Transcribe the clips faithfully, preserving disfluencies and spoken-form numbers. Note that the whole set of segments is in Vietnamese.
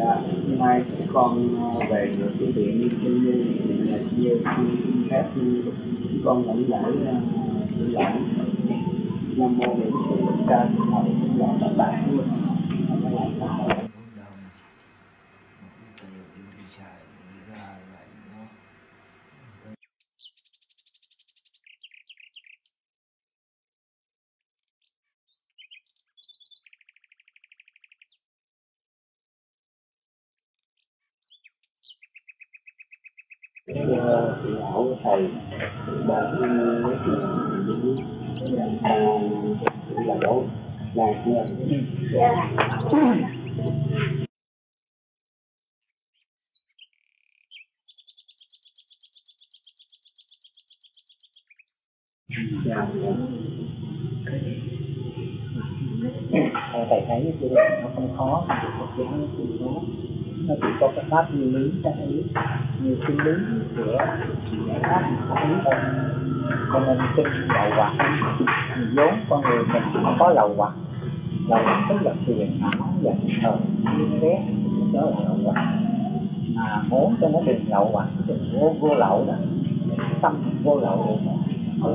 Dạ, hôm nay con về được cái điện như như là chia xin phép con lãnh lễ lãnh lễ nam mô Bổn Sư Thích Ca Mâu Ni Phật các bạn luôn. Chị lão thầy bà chị là đâu là dạ thầy thấy chưa, nó không khó, Phật giáo nó không khó, nó chỉ có cái pháp nguyên lý cái ý như sinh lý của giải pháp pháp lý thôi. Cho nên trên lậu hoặc vốn con người mình nó có lậu hoặc, lậu hoặc tức là phiền não giận hờn điên ghét, đó là lậu hoặc. Mà muốn cho nó đừng lậu hoặc, đừng vô vô lậu đó, tâm vô lậu được rồi.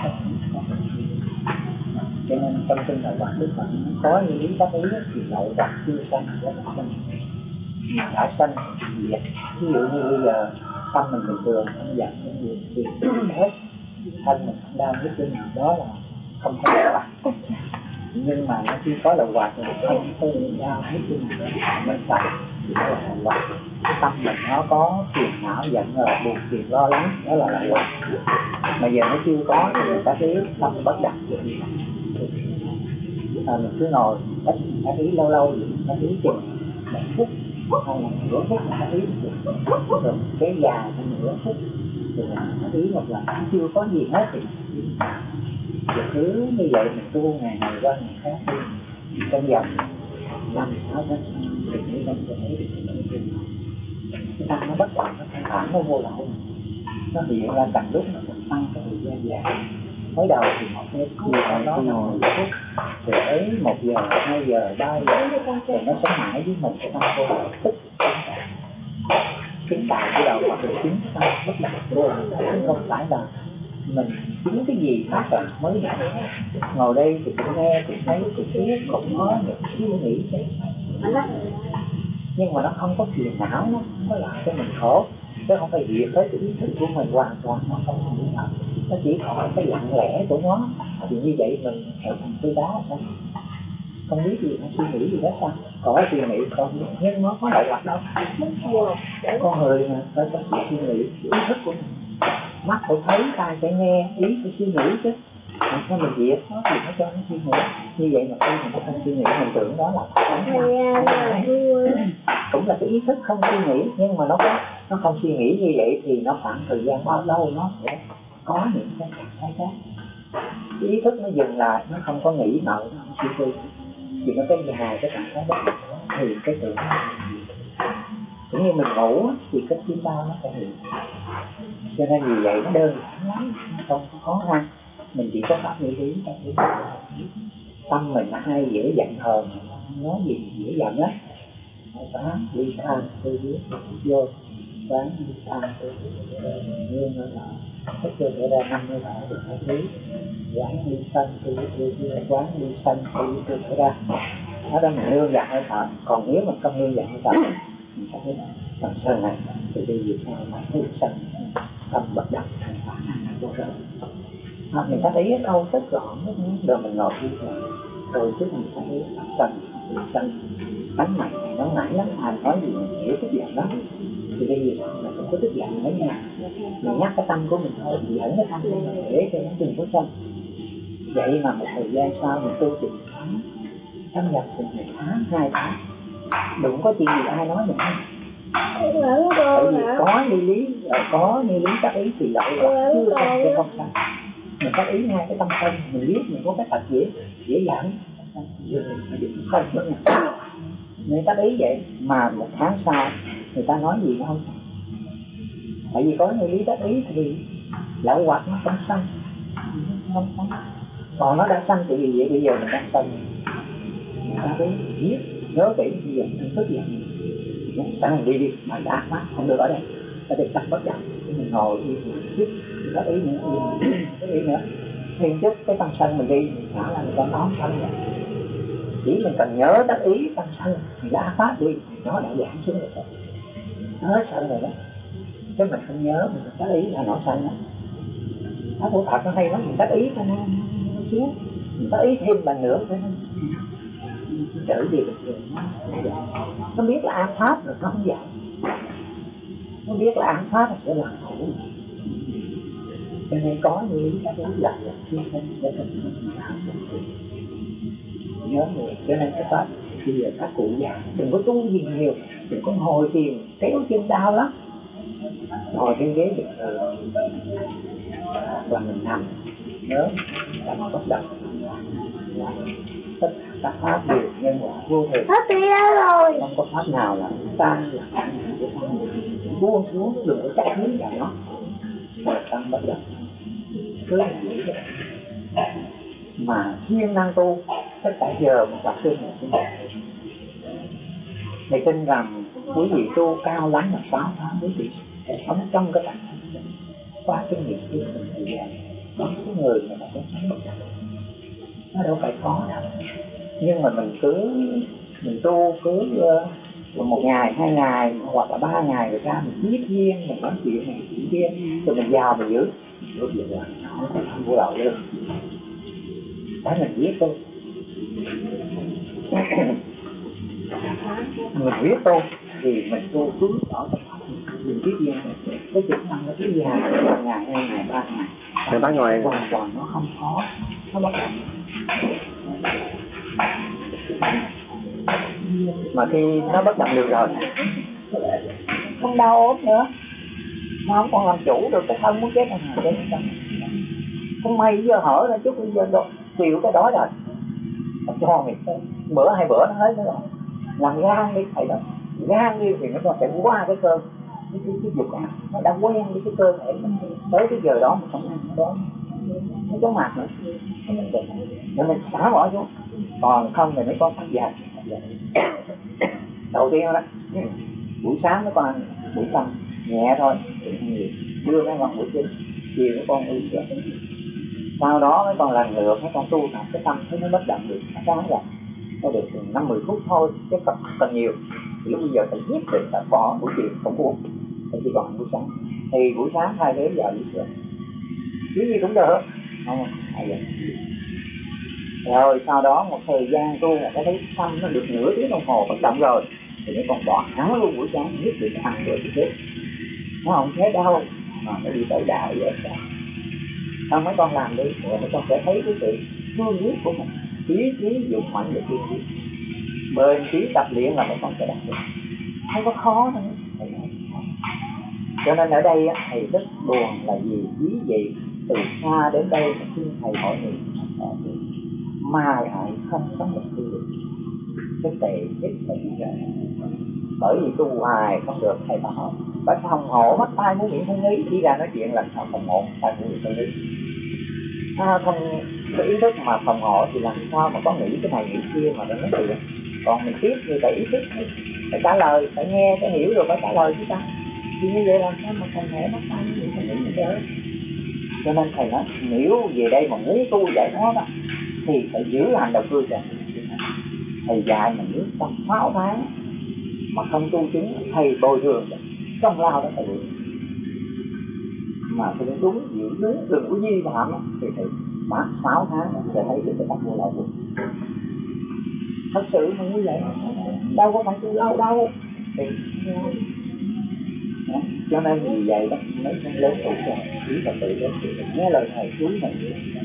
Cho nên tâm sinh lậu hoặc tức là có những lý pháp ý thì lậu hoặc chưa sanh đã sanh, đã sanh diệt. Ví dụ như bây giờ tâm mình bình thường, không giận không buồn thì hết, thân mình không đau hết chân nào, đó là không có lậu hoặc. Nhưng mà nó khi có lậu hoặc thì không có đau hết chân nào, mình phải thì đó là lậu hoặc. Tâm mình nó có phiền não giận hờn buồn phiền lo lắng, đó là lậu hoặc. Mà giờ nó chưa có thì người ta thấy tâm bất đắc gì. À, mình cứ ngồi ít ta ý lâu lâu ta ý chừng một phút hay là nửa phút ta ý rồi cái dài thành nửa phút rồi ta ý một lần chưa có gì hết thì cứ như vậy mình tu ngày này qua ngày khác đi trong vòng năm sáu tháng thì mới không thể thấy được cái tâm nó bất động, nó thanh thản, nó vô lậu, nó hiện ra càng lúc nó tăng cái thời gian dài. Mới đầu thì một phút, giờ nó ngồi một phút, rồi ấy một giờ, hai giờ, ba giờ, rồi nó sống mãi với mình cái tâm vô lậu tức chứng tại cái đầu hoặc là chứng tâm bất động vô lậu, chứ không phải là mình chứng cái gì khác rồi mới nhận. Ngồi đây thì cũng nghe, cũng thấy, cũng biết, cũng có những suy nghĩ chứ, nhưng mà nó không có phiền não, nó không có làm cho mình khổ, chứ không phải diệt tới cái ý thức của mình hoàn toàn, nó không có nghĩ nào. Nó chỉ còn cái lặng lẽ của nó, thì như vậy mình trở thành cái đá sao? Không biết gì, nó suy nghĩ gì đó sao? Có suy nghĩ không, nhưng nó có lậu hoặc đâu. Con người mà phải có sự suy nghĩ, ý thức của mình. Mắt phải thấy, tai phải nghe, ý phải suy nghĩ chứ. Làm sao mình diệt nó thì nó cho nó suy nghĩ. Như vậy mà khi mình có không suy nghĩ, mình tưởng đó là cũng là cái ý thức không suy nghĩ, nhưng mà nó có nó không suy nghĩ như vậy thì nó khoảng thời gian bao lâu nó sẽ có những cái trạng thái khác. Cái ý thức nó dừng lại, nó không có nghĩ ngợi, nó không suy tư, thì nó cái dài cái trạng thái đó thì cái tưởng cũng như mình ngủ thì cái tim đau nó sẽ hiện. Cho nên vì vậy nó đơn giản lắm, nó không có khó khăn. Mình chỉ có pháp lý lý tâm mình nó hay dễ giận hờn, nói gì dễ giận á, quán ly tham tư biết vô, quán ly tham tư biết nguyên nó là hết cho để ra năm mươi bảy được hai lý, quán ly sân tư biết vô, quán ly sân tư biết vô ra. Nó đó mình nương giận hơi thở, còn nếu mình không nương giận hơi thở mình sẽ thấy phần sân này thì đi việc nào mà thấy sân tâm bất động thành phản vô rồi. À, mình thấy ý đâu rất gọn, rồi mình ngồi đi rồi, rồi trước mình thấy sân, sân đánh mạnh này nó nảy lắm, ai nói gì mình hiểu tức giận lắm. Thì bây giờ là không có tức giận nữa nha, mình nhắc cái tâm của mình thôi, mình dẫn cái tâm của mình để cho nó đừng có sân. Vậy mà một thời gian sau mình tu chừng tháng, thâm nhập chừng một tháng, hai tháng, đừng có chuyện gì ai nói mình không. Tại vì có như lý, có như lý tác ý thì lợi là chưa không sẽ không sao. Mình tác ý ngay cái tâm thân, mình biết mình có cái tật dễ, dễ dàng, không nữa nha. Nên tác ý vậy mà một tháng sau người ta nói gì nó không sao. Tại vì có như lý tác ý thì lậu hoặc nó không sanh, không sanh. Còn nó đã sanh thì vì vậy bây giờ mình đang sanh. Người ta thấy biết, nhớ kỹ bây giờ mình tức giận. Tăng đi đi, mà đã phát không được ở đây, ở đây tăng bất động, mình ngồi đi chút, có ý nữa, có ý nữa, thêm chút cái tăng sân mình đi, mình thả là mình có nón sân rồi, chỉ mình cần nhớ tác ý tăng sân, mình đã phát đi, nó đã giảm xuống rồi, nó hết sân rồi đó, chứ mình không nhớ mình tác ý là nó sân đó, nó của Phật nó hay lắm, mình tác ý cho nó xuống, mình tác ý thêm lần nữa cho nó trở về được rồi, nó biết là an pháp rồi nó không dạy, nó biết là an pháp sẽ làm khổ, cho nên có những cái đối lập là thiên thân để mình làm nhớ người. Cho nên các bạn bây giờ các cụ già đừng có tu gì nhiều, đừng có ngồi thiền kéo chân đau lắm, ngồi trên ghế được rồi là mình nằm nhớ là mình bất động, tất cả pháp đều nhân quả vô thường, rồi không có pháp nào là tan là tan của pháp, buông xuống đừng có trách hướng vào nó, rồi tăng bất động cứ nghĩ vậy. Mà siêng năng tu tất cả giờ một tập trung này, thầy tin rằng quý vị tu cao lắm là sáu tháng quý vị sẽ sống trong cái tập qua cái nghiệp của mình thời gian, có cái người mà nó cũng sống bất động, nó đâu phải khó đâu, nhưng mà mình cứ mình tu cứ uh, một ngày hai ngày hoặc là ba ngày rồi ra mình biết duyên mình nói chuyện này chuyện kia rồi mình vào mình giữ lúc vậy là nó không vô lậu luôn, đấy mình biết tu mình biết tu thì mình tu cứ ở mình biết duyên cái chuyện năng nó cứ dài một ngày hai ngày ba ngày thì bác ngồi hoàn toàn nó không khó, nó bất động. Mà khi nó bất động được rồi không đau ốm nữa, nó không còn làm chủ được cái thân muốn chết là chết không, không may giờ hở ra chút bây giờ độ chịu cái đó rồi cho mình bữa hai bữa nó hết nữa rồi, làm gan đi thầy đó, gan đi thì nó sẽ qua cái cơ cái cái, cái dục ăn, nó đã quen với cái cơ thể tới cái giờ đó mình không ăn đó nó chóng mặt nữa, nên mình xả bỏ xuống, còn không thì mấy con phát dài. Đầu tiên đó buổi sáng mấy con ăn buổi tầm nhẹ thôi, đưa mấy con buổi chín, chiều mấy con uống sữa, sau đó mấy con lần lượt mấy con tu tập cái tâm thấy nó bất động được, nó sáng rồi nó được năm mười phút thôi chứ không cần nhiều. Thì lúc bây giờ phải giết định phải bỏ buổi chiều không uống, thì chỉ còn buổi sáng, thì buổi sáng hai đến giờ uống sữa cái gì cũng được không hay vậy. Rồi sau đó một thời gian tu là cái thấy tâm nó được nửa tiếng đồng hồ bất động rồi thì mấy con bỏ hẳn luôn buổi sáng, nhất định ăn rồi thì chết, nó không thế đâu mà nó đi tới đạo vậy đó. Xong mấy con làm đi rồi mấy con sẽ thấy cái sự cương quyết của mình, ý chí dũng mạnh để cương quyết bền chí tập luyện là mấy con sẽ đạt được, không có khó đâu. Cho nên ở đây thầy rất buồn là vì quý vị từ xa đến đây mà xin thầy hỏi người mà lại không sống được tu được, cái tệ nhất là như vậy. Bởi vì tu hoài không được, thầy bảo phải phòng hộ mắt tai mũi miệng thân ý, đi ra nói chuyện làm sao phòng hộ tai mũi miệng thân ý, à, không cái ý thức mà phòng hộ thì làm sao mà có nghĩ cái này nghĩ kia mà nó nói chuyện. Còn mình tiếp thì phải ý thức, phải trả lời, phải nghe, phải hiểu rồi phải trả lời chứ ta, thì như vậy làm sao mà phòng hộ mắt tai mũi miệng thân ý như thế. Cho nên thầy nói nếu về đây mà muốn tu giải thoát đó thì phải giữ hành đầu cư cho thầy dạy mình nước trong sáu tháng mà không tu chứng, thầy bồi thường công lao đó thầy bồi mà thầy đúng giữ đúng đừng có vi phạm thì thầy mát sáu tháng sẽ thấy được cái tắc vô lậu của thật sự mà như vậy đâu có phải tu lâu đâu thì đó. Cho nên vì vậy đó mấy con lớn tuổi rồi quý Phật tử lớn tuổi nghe lời thầy chú mình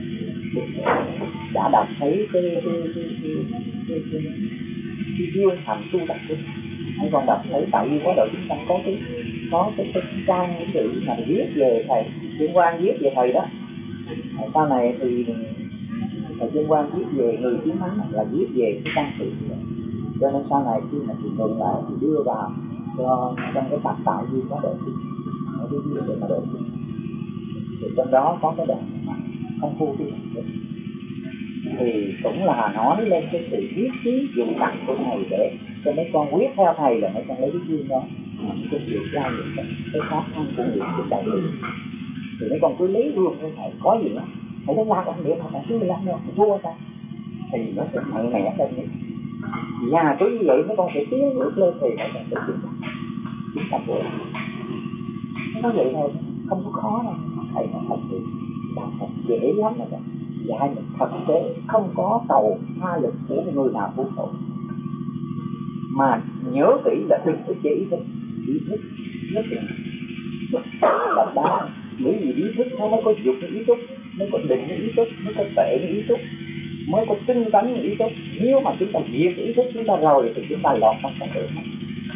đã đọc thấy cái cái cái cái cái cái cái duyên thành tu tập của mấy con đọc thấy tại vì có đội chúng ta có cái có cái cái trang sử mà viết về thầy Tuyên Quang viết về thầy đó, sau này thì thầy Tuyên Quang viết về người chiến thắng là viết về cái trang sử, cho nên sau này khi mà chị mượn lại thì đưa vào cho trong cái tập tạo duyên có độ sinh ở cái duyên để mà độ sinh thì trong đó có cái đoạn mà không phu tu thì cũng là nói lên cái sự viết trí dụng tặng của thầy để cho mấy con quyết theo thầy là mấy con lấy cái duyên đó mà mấy con vượt ra những cái, cái khó khăn của người của đại lý. Thì mấy con cứ lấy luôn như thầy, có gì đó thầy đánh la con điện thầy cứ lắm đâu thua ta, thì nó sẽ mạnh mẽ lên nhé. Và cứ như vậy mấy con sẽ tiến bước lên thì mấy con sẽ chúng ta chúng ta vô nó vậy thôi, không có khó đâu. Thầy nó thật sự đạo Phật dễ lắm rồi đó, dạy mình thật tế, không có cầu tha lực của người nào cũng khổ. Mà nhớ kỹ là đừng có chỉ ý thức, ý thức rất là đậm đá. Bởi vì ý thức nó mới có dục ý thức, mới có định ý thức, mới có tuệ ý thức, mới có tinh tấn ý thức. Nếu mà chúng ta diệt ý thức chúng ta rồi thì chúng ta lọt trong con đường này.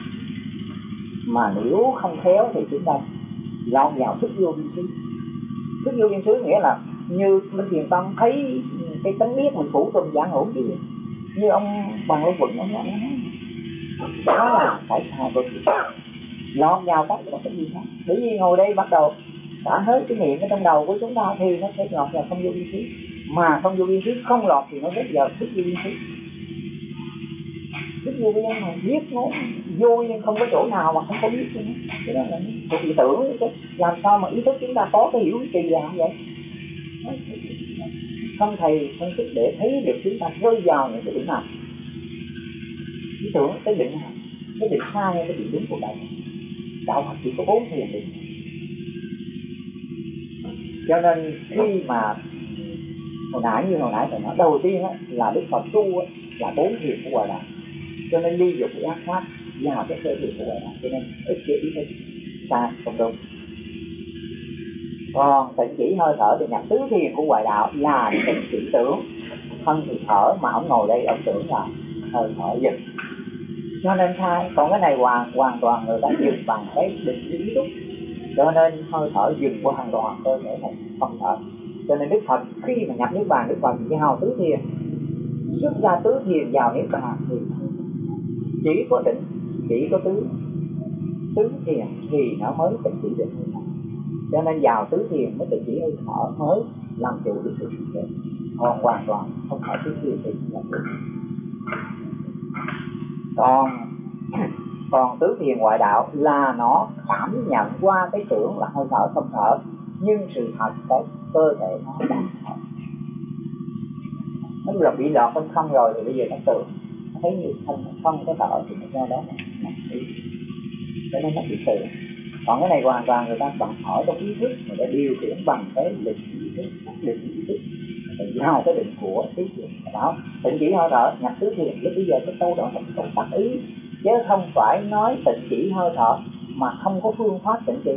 Mà nếu không khéo thì chúng ta lọt vào thức vô biên xứ. Thức vô biên xứ nghĩa là như Minh Thiền Tông thấy cái tánh biết mình phủ tùm dạng hữu chứ. Như ông Bằng Lưu Quận ông nói đó là tại sao tôi lọt vào các cái gì khác. Bởi vì ngồi đây bắt đầu đã hết cái niệm ở trong đầu của chúng ta thì nó sẽ lọt vào không vô biên xứ. Mà không vô biên xứ không lọt thì nó rất vào thức vô biên xứ. Thức vô biên mà biết nó vô nhưng không có chỗ nào mà không có biết nữa. Cái đó là một ý tưởng chứ. Làm sao mà ý thức chúng ta có cái hiểu kỳ lạ vậy? Không thầy phân tích để thấy được chúng ta rơi vào những cái điểm nào. Ý tưởng cái định nào, cái định sai hay cái định đúng của đạo. Đạo Phật chỉ có bốn thiền định. Cho nên khi mà hồi nãy như hồi nãy thầy nói đầu tiên á, là Đức Phật tu á, là bốn thiền của Hòa Đạo. Cho nên ly dục ác pháp vào cái cơ thiền của Hòa Đạo. Cho nên ít chế ý thức sai không đúng. Còn tịnh chỉ hơi thở thì nhập tứ thiền của Hoài Đạo là tịnh chỉ tưởng, thân thì thở mà ông ngồi đây ông tưởng là hơi thở dừng. Cho nên sai. Còn cái này hoàn hoàn toàn người ta dừng bằng cái định ý thức. Cho nên hơi thở dừng hoàn toàn cơ thể này không thở. Cho nên Đức Phật khi mà nhập niết bàn, Đức Phật vào tứ thiền, xuất ra tứ thiền vào niết bàn thì chỉ có định, chỉ có tứ tứ thiền thì nó mới tịnh chỉ được. Cho nên vào tứ thiền mới tịnh chỉ hơi thở mới làm chủ được sự thực tế. Còn hoàn toàn không phải tứ thiền thì làm chủ. Còn còn tứ thiền ngoại đạo là nó cảm nhận qua cái tưởng là hơi thở không thở, nhưng sự thật cái cơ thể nó đang thở. Nó là bị lọt bên không rồi thì bây giờ nó tưởng nó thấy như không không có thở thì nó do đó nó cho nên nó bị tưởng. Còn cái này hoàn toàn người ta bằng thở trong ý thức, người ta điều khiển bằng cái định ý thức, định ý thức vào cái định của tứ thiền đó. Tịnh chỉ hơi thở nhập tứ thiền. Lúc bây giờ cái câu đó là câu tác ý, chứ không phải nói tịnh chỉ hơi thở mà không có phương pháp tịnh chỉ.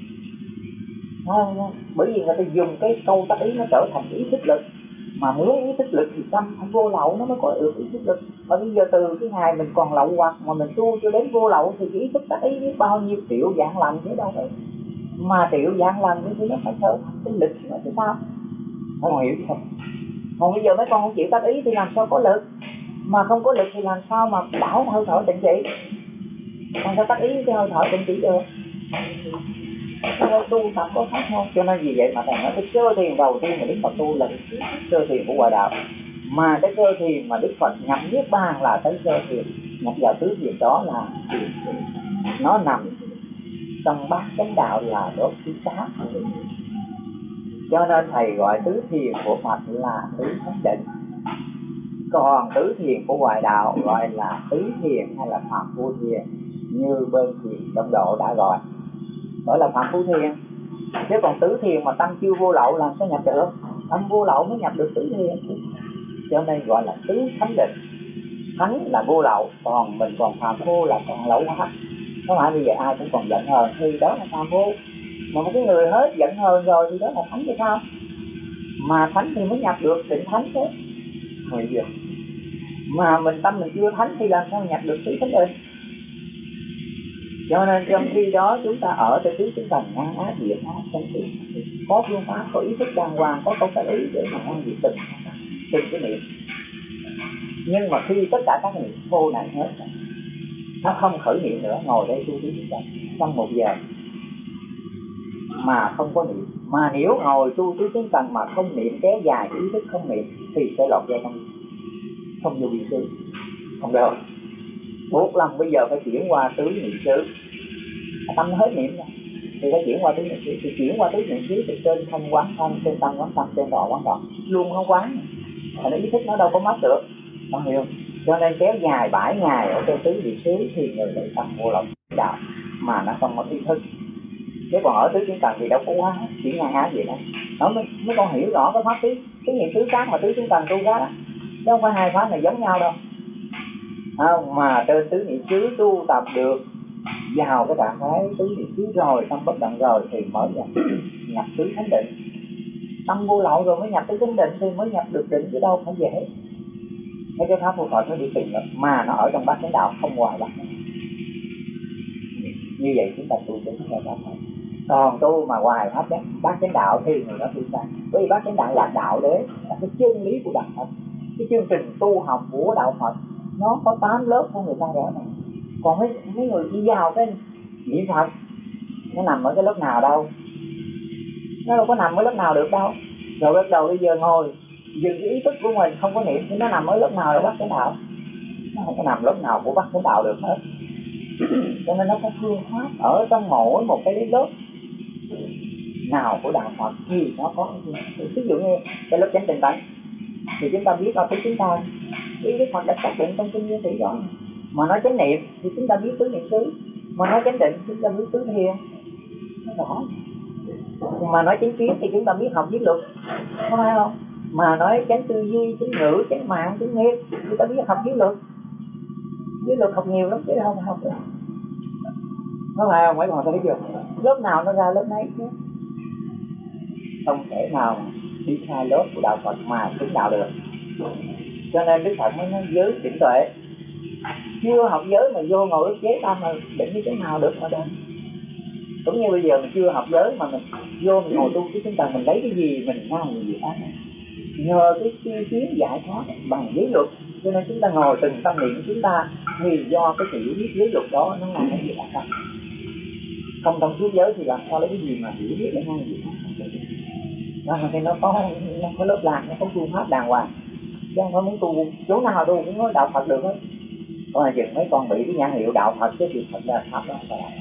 Bởi vì người ta dùng cái câu tác ý nó trở thành ý thức lực, mà muốn ý thức lực thì tâm phải vô lậu nó mới có được ý thức lực. Và bây giờ từ cái ngày mình còn lậu hoặc mà mình tu cho đến vô lậu thì ý thức tác ý biết bao nhiêu triệu dạng lành thế đâu đấy. Mà triệu dạng lành thì nó phải trở thành cái lực nó thì sao? Không hiểu không? Còn bây giờ mấy con không chịu tác ý thì làm sao có lực? Mà không có lực thì làm sao mà bảo hơi thở tịnh chỉ? Còn sao tác ý cái hơi thở tịnh chỉ được? Nó tu tập có khác nhau. Cho nên vì vậy mà thầy nói cái sơ thiền đầu tiên mà Đức Phật tu là sơ thiền của Hòa Đạo. Mà cái sơ thiền mà Đức Phật nhập niết bàn là cái sơ thiền nhập vào tứ thiền đó là nó nằm trong bát chánh đạo là đốt thứ tám. Cho nên thầy gọi tứ thiền của Phật là tứ thánh định. Còn tứ thiền của Hoài Đạo gọi là tứ thiền hay là phạm phu thiền, như bên thiền Đông Độ đã gọi, đó là phạm phu thiền. Chứ còn tứ thiền mà tâm chưa vô lậu làm sao nhập được? Tâm vô lậu mới nhập được tứ thiền. Cho nên gọi là tứ thánh định. Thánh là vô lậu, còn mình còn phạm phu là còn lậu hóa. Có phải bây giờ ai cũng còn giận hờn thì đó là phạm phu. Mà một cái người hết giận hờn rồi thì đó là thánh thì sao? Mà thánh thì mới nhập được tịnh thánh chứ. Rồi giờ mà mình tâm mình chưa thánh thì làm sao nhập được tứ thánh định? Cho nên trong khi đó chúng ta ở tại tứ chúng ta ngăn ác diệt ác trong sự có phương pháp, có ý thức đàng hoàng, có công tác ý để mà ngăn diệt từng từng cái niệm. Nhưng mà khi tất cả các niệm vô này hết, nó không khởi niệm nữa, ngồi đây tu tứ chúng ta trong một giờ mà không có niệm. Mà nếu ngồi tu tứ chúng ta mà không niệm kéo dài ý thức không niệm thì sẽ lọt vào trong không vô biên xứ, không được. buộc lòng bây giờ phải chuyển qua tứ niệm xứ. Tâm nó hết niệm rồi thì phải chuyển qua tứ niệm xứ. Thì chuyển qua tứ niệm xứ thì trên không quán không, trên tâm quán tâm, trên độ quán độ, luôn không quán. Mà nó ý thức nó đâu có mất được, không hiểu. Cho nên kéo dài bảy ngày ở trên tứ niệm xứ thì người này tâm vô lậu đạo mà nó không có ý thức. Chứ còn ở tứ chúng tầng thì đâu có quá, chỉ ngang ái vậy đó. Nó mới, mới con hiểu rõ cái pháp tứ tứ niệm xứ khác mà tứ chúng tầng tu khác đó. Chứ không phải hai pháp này giống nhau đâu. Không, mà trên tứ niệm xứ tu tập được vào cái trạng thái tứ niệm xứ rồi, tâm bất động rồi thì mới nhập, nhập tứ thánh định. Tâm vô lậu rồi mới nhập tứ thánh định thì mới nhập được định, chứ đâu phải dễ. Mấy cái pháp của Phật nó đi tìm được mà nó ở trong bát chánh đạo, không ngoài bát. Như vậy chúng ta tu đến ngày bát chánh. Còn tu mà ngoài pháp chánh bát chánh đạo thì người đó tu sai. Bởi vì bát chánh đạo là đạo đế, là cái chân lý của đạo Phật. Cái chương trình tu học của đạo Phật nó có tám lớp của người ta rõ này. Còn mấy mấy người chỉ vào cái niệm Phật nó nằm ở cái lớp nào đâu, nó đâu có nằm ở lớp nào được đâu. Rồi bắt đầu bây giờ ngồi dừng cái ý thức của mình không có niệm thì nó nằm ở lớp nào là bát chánh đạo? Nó không có nằm lớp nào của bát chánh đạo được hết. Cho nên nó có phương pháp ở trong mỗi một cái lớp nào của đạo Phật thì nó có. Ví dụ như cái lớp chánh định tánh thì chúng ta biết là cái chúng ta ý Đức Phật đã xác định trong kinh Nguyên Thủy đó. Mà nói chánh niệm thì chúng ta biết tứ niệm xứ, mà nói chánh định chúng ta biết tứ thiền, nó rõ. Mà nói chánh kiến thì chúng ta biết học viết luật, có phải không? Mà nói chánh tư duy, chánh ngữ, chánh mạng, chánh nghiệp chúng ta biết học viết luật. Viết luật học nhiều lắm chứ không học được, có phải không? Mấy bạn thấy chưa? Lớp nào nó ra lớp nấy chứ không thể nào đi sai lớp của đạo Phật mà chứng đạo được. Cho nên Đức Phật mới nói giới định tuệ. Chưa học giới mà vô ngồi ức chế tâm mà định như thế nào được mà đâu. Cũng như bây giờ mình chưa học giới mà mình vô mình ngồi tu chứ chúng ta mình lấy cái gì mình làm gì đó. Nhờ cái chi kiến giải thoát bằng giới luật, cho nên chúng ta ngồi từng tâm niệm chúng ta thì do cái sự biết giới luật đó nó làm cái gì đó. Không trong suốt giới thì làm sao lấy cái gì mà hiểu biết để ngang gì đó. Đó thì nó có nó có lớp lạc, nó có phương pháp đàng hoàng. Chứ không phải muốn tu chỗ nào tu cũng nói đạo Phật được hết. Còn là dừng mấy con bị cái nhãn hiệu đạo Phật chứ thì Phật là Pháp đó phải là.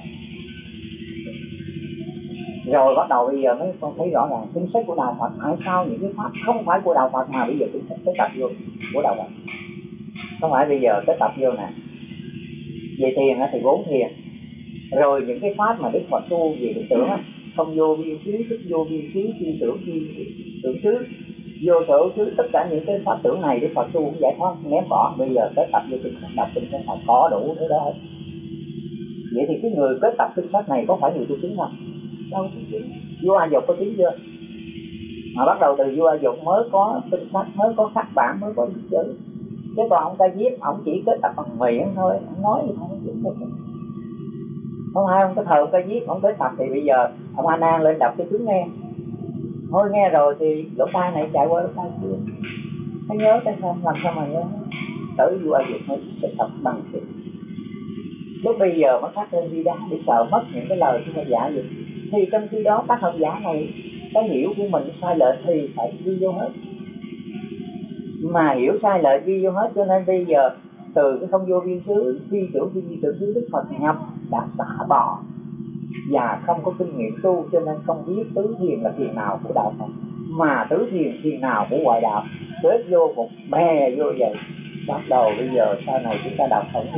Rồi bắt đầu bây giờ mấy con thấy rõ ràng chính sách của đạo Phật tại sao những cái pháp không phải của đạo Phật mà bây giờ chính sách tới tập vô của đạo Phật. Không phải bây giờ tới tập vô nè. Về thiền thì bốn thiền. Rồi những cái pháp mà Đức Phật tu về định tưởng á, không vô biên xứ, thức vô biên xứ, chi tưởng chi tưởng xứ, vô sở xứ, tất cả những cái pháp tưởng này Đức Phật tu cũng giải thoát ném bỏ. Bây giờ tới tập vô kinh sách, đọc kinh sách Phật có đủ thứ đó. Vậy thì cái người kết tập kinh sách này có phải người tu chứng không? Đâu tu chứng. Vua A Dục có chứng chưa? Mà bắt đầu từ vua A Dục mới có kinh sách, mới có khắc bản, mới có chữ. Chứ còn ông ta viết, ông chỉ kết tập bằng miệng thôi, ông nói thì không có chứng được. Không ai ông cái thờ ông ta viết, ông tới tập thì bây giờ ông A Nan lên đọc cho chúng nghe. Thôi nghe rồi thì lỗ tai này chạy qua lỗ tai kia. Nó nhớ cái sao, làm sao mà nhớ. Tới vua A Dục mới kết tập bằng chữ. Lúc bây giờ mới phát lên đi đá để sợ mất những cái lời của giả vậy. Thì trong khi đó các học giả này cái hiểu của mình sai lệch thì phải ghi vô hết. Mà hiểu sai lệch ghi vô hết, cho nên bây giờ từ cái không vô biên xứ, phi tưởng phi tưởng xứ Đức Phật nhập đã xả bỏ và không có kinh nghiệm tu, cho nên không biết tứ thiền là thiền nào của đạo Phật mà tứ thiền thiền nào của ngoại đạo. Kết vô một bè vô vậy. Bắt đầu bây giờ sau này chúng ta đọc không biết.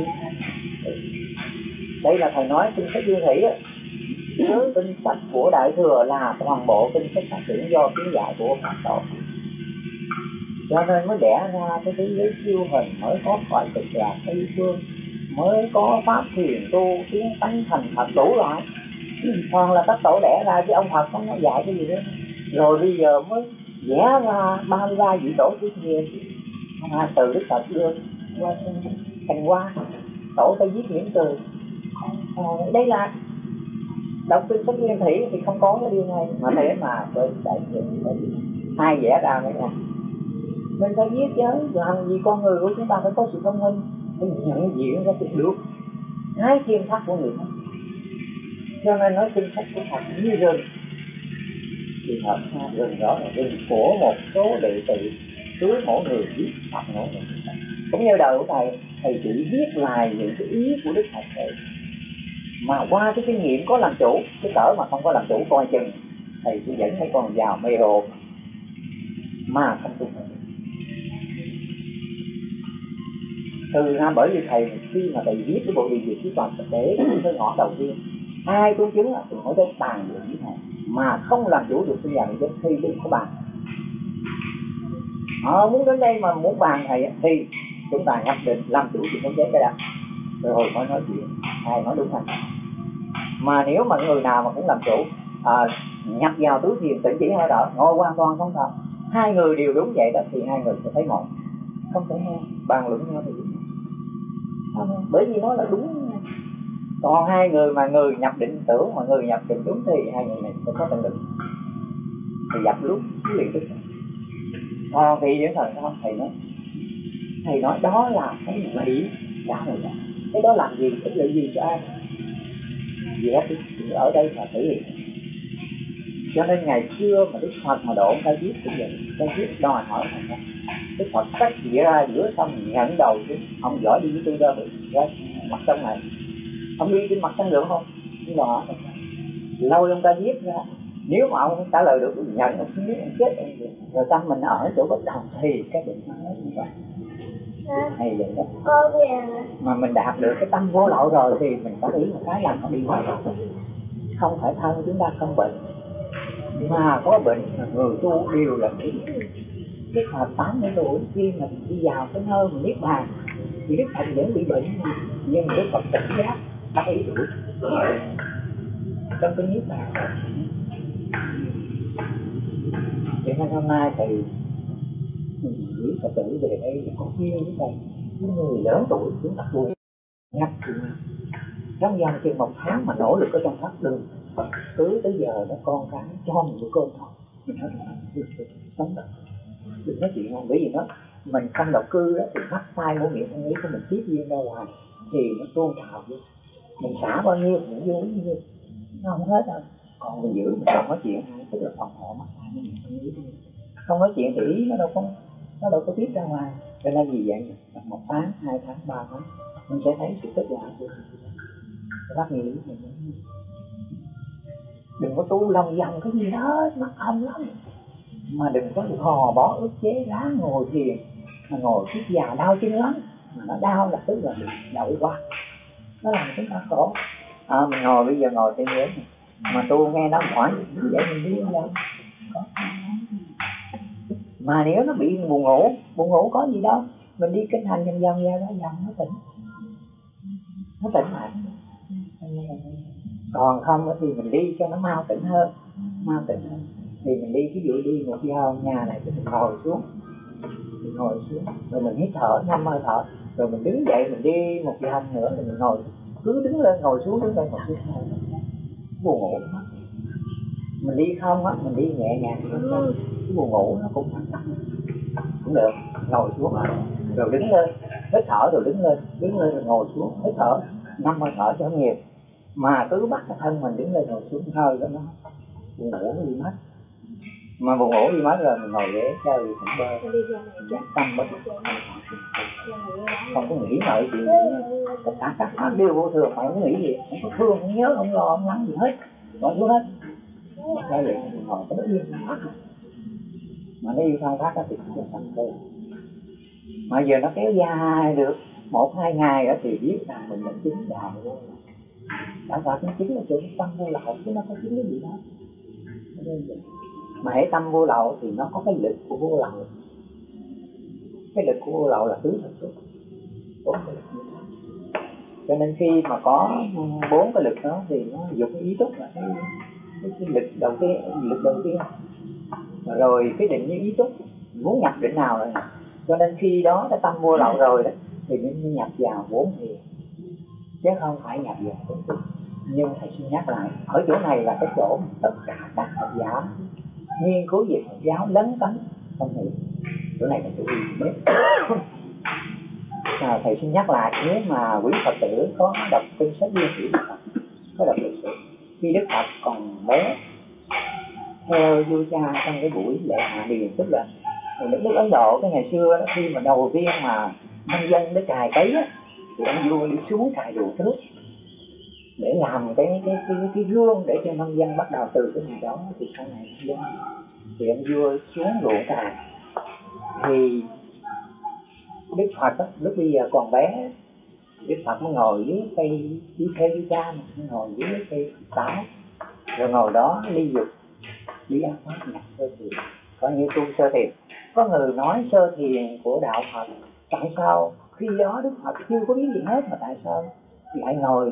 Đây là thầy nói kinh sách Nguyên Thủy á. Chứ kinh sách của Đại Thừa là toàn bộ kinh sách phát triển do kiến giải của Phật Tổ. Cho nên mới đẻ ra cái thế giới siêu hình, mới có cõi cực lạc Tây Phương, mới có pháp thiền tu tiến tánh thành Phật đủ loại. Còn là các tổ đẻ ra chứ ông Phật không có dạy cái gì đó. Rồi bây giờ mới vẽ ra ba mươi ba vị tổ của thiền. À, từ Đức Phật đưa qua thành qua tổ ta viết những từ. À, đây là đọc kinh sách Nguyên Thủy thì không có cái điều này mà thế mà tôi đại diện hai vẽ ra mấy này. Mình phải viết chứ, làm gì con người của chúng ta phải có sự thông minh, phải nhận diện ra được hai thiên thắc của người ta. Cho nên nói kinh sách của Phật như rừng thì hợp ra rừng đó là rừng của một số đệ tử, cứ mỗi người viết Phật mỗi người. Cũng như đời của thầy, thầy chỉ viết lại những cái ý của Đức Phật thầy, mà qua cái kinh nghiệm có làm chủ. Cái cỡ mà không có làm chủ coi chừng thầy chỉ dẫn mấy con vào mê đồ mà không tu. Từ ra bởi vì thầy khi mà thầy viết cái bộ điều gì của toàn để cái ngõ đầu tiên ai tu chứng thì nói đến bàn được với thầy, mà không làm chủ được sinh dạng chết thì đừng có bàn. Họ muốn đến đây mà muốn bàn thầy thì chúng ta nhập định làm chủ thì không chế cái đó rồi hồi mới nói chuyện. Thầy nói đúng rồi. Mà nếu mà người nào mà cũng làm chủ à, nhập vào túi thiền tỉnh chỉ hơi đỡ ngồi hoàn toàn không thật, hai người đều đúng vậy đó thì hai người sẽ thấy một, không thể nghe bàn luận nhau thì bởi vì nó là đúng. Còn hai người mà người nhập định tưởng mà người nhập định đúng thì hai người này sẽ có tận lực thì dập lúc liền tức. Còn thì những thần không, thầy nói thầy nói đó là cái nghĩ đã rồi đó, cái đó làm gì cái lợi gì cho ai gì đó ở đây là thể hiện. Cho nên ngày xưa mà Đức Phật mà độ Ca Diếp cũng vậy, Ca Diếp đòi hỏi thầy Đức Phật tách dĩa ra giữa sông nhận đầu chứ ông giỏi đi với tôi ra ra mặt sông này, ông đi trên mặt sông được không? Không đòi lâu ông Ca Diếp ra, nếu mà ông trả lời được nhận ông biết ông chết ông rồi tâm mình ở chỗ bất đồng thì cái bệnh nó nói như vậy. Hay vậy đó. Mà mình đạt được cái tâm vô lậu rồi thì mình có ý một cái làm nó đi ngoài rồi. Không phải thân chúng ta không bệnh, mà có bệnh là người tu đều là cái cái mà tám mươi tuổi khi mà đi vào cái nơi mà niết bàn thì Đức Phật vẫn bị bệnh, nhưng mà Đức Phật tỉnh giác tám mươi tuổi trong cái niết bàn. Cho nên hôm nay thì quý Phật tử về đây là có duyên với thầy, những người lớn tuổi chúng ta tuổi nhắc trong vòng chừng một tháng mà nỗ lực ở trong pháp đường cứ tới giờ đó con cái cho mình một cơn thọ mình nói là sống đó đừng nói chuyện không, bởi vì nó mình không độc cư đó thì mắt tai mũi miệng không nghĩ của mình tiếp duyên ra ngoài thì nó tuôn trào vô mình xả bao nhiêu cũng vô bao nhiêu nó không hết đâu. Còn mình giữ mình không nói chuyện tức là phòng hộ mắt tai mũi miệng không nghĩ không nói chuyện thì ý nó đâu có nó đâu có tiếp ra ngoài. Cho nên vì vậy một tháng hai tháng ba tháng mình sẽ thấy sự kết quả của bác nghĩ mình đừng có tu lòng vòng cái gì hết, mắc không lắm. Mà đừng có hò bó ức chế ráng ngồi thiền mà ngồi kiếp già đau chân lắm, mà nó đau là tức là bị đậu quá nó làm chúng ta khổ. À, mình ngồi bây giờ ngồi trên ghế mà tu nghe nó mỏi vậy mình đi đâu mà nếu nó bị buồn ngủ buồn ngủ có gì đâu, mình đi kinh hành dần dần ra đó dần nó tỉnh nó tỉnh lại. Còn không thì mình đi cho nó mau tỉnh hơn mau tỉnh hơn thì mình đi ví dụ đi một giờ nhà này thì mình ngồi xuống mình ngồi xuống rồi mình hít thở năm hơi thở rồi mình đứng dậy mình đi một vòng nữa rồi mình ngồi cứ đứng lên ngồi xuống đứng lên ngồi xuống buồn ngủ mình đi không á mình đi nhẹ nhàng cái buồn ngủ nó cũng cũng được. Ngồi xuống rồi đứng lên hít thở rồi đứng lên đứng lên rồi ngồi xuống hít thở năm hơi thở cho nhiều mà cứ bắt cái thân mình đứng lên ngồi xuống hơi đó nó buồn ngủ nó đi mất. Mà buồn ngủ đi mất rồi mình ngồi ghế chơi cũng bơ giác tâm bất không có nghĩ ngợi gì tất cả các pháp đều vô thường mà không nghĩ gì không có thương không nhớ không lo không lắng gì hết ngồi xuống hết đây vậy ngồi có yên mà nó yêu thao thác thì cũng thành thôi. Mà giờ nó kéo dài được một hai ngày đó thì biết rằng mình đã chứng đạo rồi. Đạo Phật nó chính là chỗ tâm vô lậu chứ nó có chính cái gì đó. Mà hễ tâm vô lậu thì nó có cái lực của vô lậu. Cái lực của vô lậu là tứ thực tốt. Bốn cái lực như thế. Cho nên khi mà có bốn cái lực đó thì nó dùng cái ý túc là cái, cái, cái lực đầu tiên, lực đầu tiên. Rồi cái định như ý túc muốn nhập định nào rồi. Cho nên khi đó cái tâm vô lậu rồi đó thì mình nhập vào bốn thiền chứ không phải nhập vào bốn thiền. Nhưng thầy xin nhắc lại ở chỗ này là cái chỗ tất cả các Phật giáo nghiên cứu về Phật giáo lấn cấn không hiểu chỗ này là chỗ gì biết. À, thầy xin nhắc lại nếu mà quý Phật tử có đọc kinh sách Nguyên Thủy Đức Phật có đọc lịch sử khi Đức Phật còn bé theo vua cha trong cái buổi lễ hạ điền tức là nước nước Ấn Độ cái ngày xưa đó, khi mà đầu tiên mà nông dân để cài cấy á, thì ông vua đi xuống cài ruộng trước để làm cái cái cái cái, cái gương để cho nông dân bắt đầu từ cái ngày đó thì sau này nông dân thì ông vua xuống ruộng cài. Thì Đức Phật đó, lúc bây giờ còn bé, Đức Phật mới ngồi dưới cây dưới theo dưới cha mà ngồi dưới cây táo, rồi ngồi đó ly dục đi ăn pháp nhập sơ thiền, coi như tu sơ thiền. Có người nói sơ thiền của đạo Phật, tại sao khi đó Đức Phật chưa có biết gì hết mà tại sao lại ngồi